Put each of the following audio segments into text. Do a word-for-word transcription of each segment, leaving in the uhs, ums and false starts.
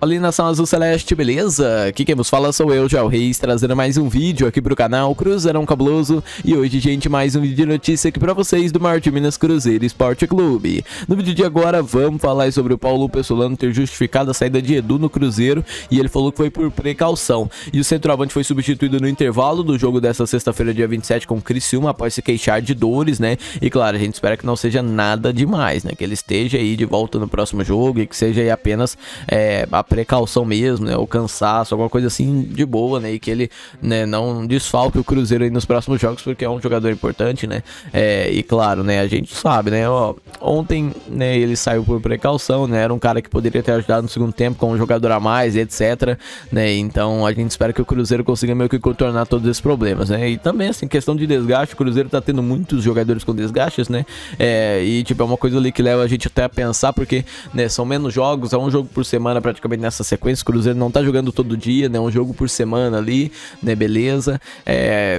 Fala aí, nação azul celeste, beleza? Aqui quem vos fala sou eu, Joel Reis, trazendo mais um vídeo aqui pro canal Cruzeirão Cabuloso. E hoje, gente, mais um vídeo de notícia aqui pra vocês do maior de Minas, Cruzeiro Esporte Clube. No vídeo de agora, vamos falar sobre o Paulo Pessolano ter justificado a saída de Edu no Cruzeiro. E ele falou que foi por precaução. E o centroavante foi substituído no intervalo do jogo dessa sexta-feira, dia vinte e sete, com o Criciúma, após se queixar de dores, né? E claro, a gente espera que não seja nada demais, né? Que ele esteja aí de volta no próximo jogo e que seja aí apenas é, a precaução mesmo, né? O cansaço, alguma coisa assim de boa, né? E que ele, né, não desfalque o Cruzeiro aí nos próximos jogos, porque é um jogador importante, né? É, e claro, né? A gente sabe, né? Ó, ontem, né? Ele saiu por precaução, né? Era um cara que poderia ter ajudado no segundo tempo com um jogador a mais, etc, né? Então a gente espera que o Cruzeiro consiga meio que contornar todos esses problemas, né? E também, assim, questão de desgaste, o Cruzeiro tá tendo muitos jogadores com desgastes, né? É, e tipo, é uma coisa ali que leva a gente até a pensar, porque, né? São menos jogos, é um jogo por semana praticamente nessa sequência. O Cruzeiro não tá jogando todo dia, né? Um jogo por semana ali, né? Beleza. É,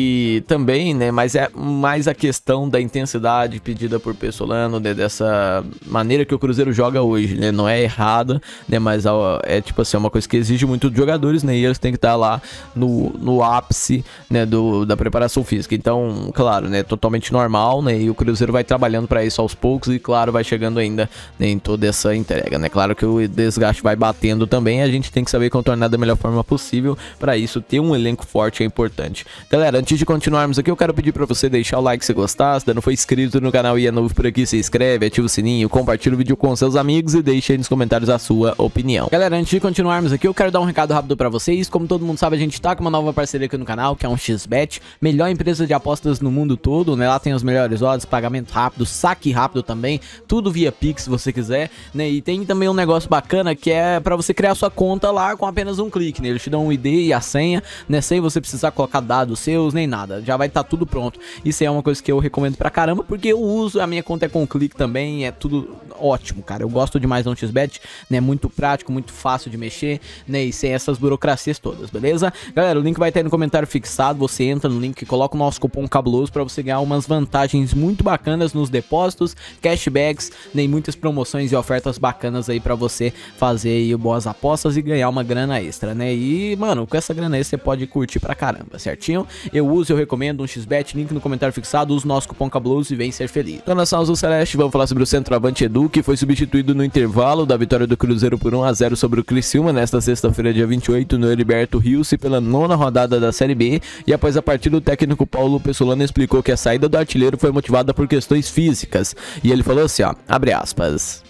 e também, né? Mas é mais a questão da intensidade pedida por Pessolano, né? Dessa maneira que o Cruzeiro joga hoje, né? Não é errada, né? Mas ó, é tipo assim, é uma coisa que exige muito dos jogadores, né? E eles têm que estar lá no, no ápice, né? Do, da preparação física. Então, claro, né? Totalmente normal, né? E o Cruzeiro vai trabalhando para isso aos poucos e, claro, vai chegando ainda, né, em toda essa entrega, né? Claro que o desgaste vai batendo também, a gente tem que saber contornar da melhor forma possível. Para isso, ter um elenco forte é importante. Galera, antes de continuarmos aqui, eu quero pedir para você deixar o like se gostar. Se ainda não foi inscrito no canal e é novo por aqui, se inscreve, ativa o sininho, compartilha o vídeo com seus amigos e deixa aí nos comentários a sua opinião. Galera, antes de continuarmos aqui, eu quero dar um recado rápido para vocês. Como todo mundo sabe, a gente tá com uma nova parceria aqui no canal, que é um X Bet, melhor empresa de apostas no mundo todo, né? Lá tem os melhores odds, pagamento rápido, saque rápido também, tudo via Pix se você quiser, né? E tem também um negócio bacana que é para você criar sua conta lá com apenas um clique, né? Eles te dão um I D e a senha, né? Sem você precisar colocar dados seus nem nada, já vai estar tudo pronto. Isso é uma coisa que eu recomendo pra caramba, porque eu uso, a minha conta é com clique também, é tudo ótimo, cara. Eu gosto demais do X Bet, né? Muito prático, muito fácil de mexer, né? E sem essas burocracias todas, beleza? Galera, o link vai estar aí no comentário fixado, você entra no link e coloca o nosso cupom cabuloso pra você ganhar umas vantagens muito bacanas nos depósitos, cashbacks, né? E muitas promoções e ofertas bacanas aí pra você fazer aí boas apostas e ganhar uma grana extra, né? E, mano, com essa grana extra você pode curtir pra caramba, certinho? Eu uso, eu recomendo um X Bet, link no comentário fixado, usa o nosso cupom cabuloso e vem ser feliz. Então, nação azul celeste, vamos falar sobre o centroavante Edu, que foi substituído no intervalo da vitória do Cruzeiro por um a zero sobre o Criciúma nesta sexta-feira, dia vinte e oito, no Heriberto Rios, pela nona rodada da Série B. E após a partida, o técnico Paulo Pessolano explicou que a saída do artilheiro foi motivada por questões físicas. E ele falou assim, ó, abre aspas: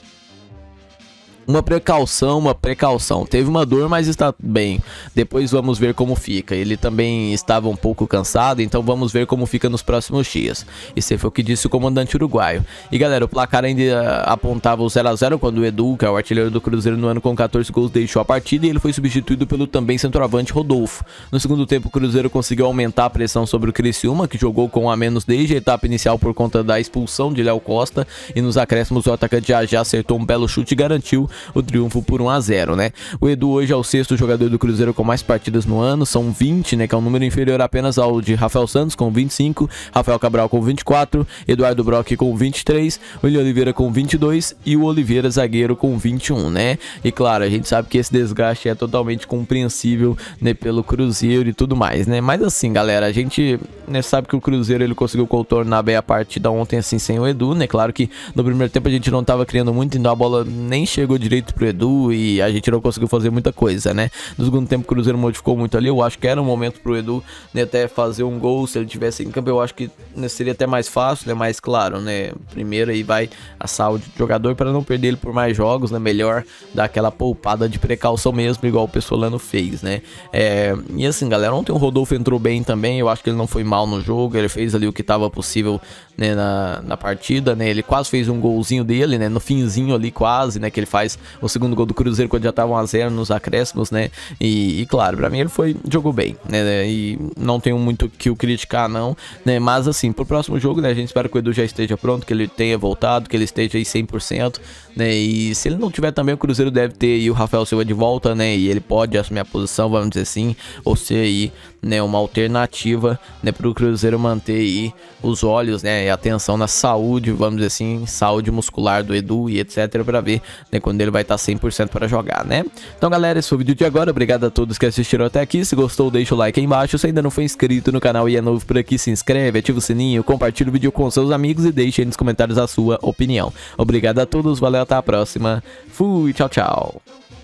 uma precaução, uma precaução. Teve uma dor, mas está bem. Depois vamos ver como fica. Ele também estava um pouco cansado, então vamos ver como fica nos próximos dias. Isso foi o que disse o comandante uruguaio. E galera, o placar ainda apontava o zero a zero quando o Edu, que é o artilheiro do Cruzeiro no ano com quatorze gols, deixou a partida e ele foi substituído pelo também centroavante Rodolfo. No segundo tempo, o Cruzeiro conseguiu aumentar a pressão sobre o Criciúma, que jogou com um a menos desde a etapa inicial por conta da expulsão de Léo Costa. E nos acréscimos, o atacante já, já acertou um belo chute e garantiu o triunfo por um a zero, né? O Edu hoje é o sexto jogador do Cruzeiro com mais partidas no ano, são vinte, né? Que é um número inferior apenas ao de Rafael Santos com vinte e cinco, Rafael Cabral com vinte e quatro, Eduardo Brock com vinte e três, William Oliveira com vinte e dois e o Oliveira zagueiro com vinte e um, né? E claro, a gente sabe que esse desgaste é totalmente compreensível, né? Pelo Cruzeiro e tudo mais, né? Mas assim, galera, a gente, né, sabe que o Cruzeiro ele conseguiu contornar bem a partida ontem assim sem o Edu, né? Claro que no primeiro tempo a gente não tava criando muito, então a bola nem chegou direito pro Edu e a gente não conseguiu fazer muita coisa, né? No segundo tempo o Cruzeiro modificou muito ali, eu acho que era um momento pro Edu, né, até fazer um gol, se ele tivesse em campo, eu acho que, né, seria até mais fácil, né, mais claro, né, primeiro aí vai a saúde do jogador para não perder ele por mais jogos, né, melhor dar aquela poupada de precaução mesmo, igual o Pessolano fez, né? É, e assim, galera, ontem o Rodolfo entrou bem também, eu acho que ele não foi mal no jogo, ele fez ali o que tava possível, né, na, na partida, né, ele quase fez um golzinho dele, né, no finzinho ali quase, né, que ele faz o segundo gol do Cruzeiro quando já tava um a zero nos acréscimos, né? E, e claro, pra mim ele foi, jogou bem, né? E não tenho muito o que o criticar, não, né? Mas assim, pro próximo jogo, né? A gente espera que o Edu já esteja pronto, que ele tenha voltado, que ele esteja aí cem por cento, né? E se ele não tiver também, o Cruzeiro deve ter aí o Rafael Silva de volta, né? E ele pode assumir a posição, vamos dizer assim, ou ser aí, né, uma alternativa, né, pro Cruzeiro manter aí os olhos, né, e atenção na saúde, vamos dizer assim, saúde muscular do Edu e etc, para ver, né, quando quando ele vai estar cem por cento para jogar, né? Então, galera, esse foi o vídeo de agora. Obrigado a todos que assistiram até aqui. Se gostou, deixa o like aí embaixo. Se ainda não foi inscrito no canal e é novo por aqui, se inscreve, ativa o sininho, compartilha o vídeo com seus amigos e deixe aí nos comentários a sua opinião. Obrigado a todos, valeu, até a próxima. Fui, tchau, tchau.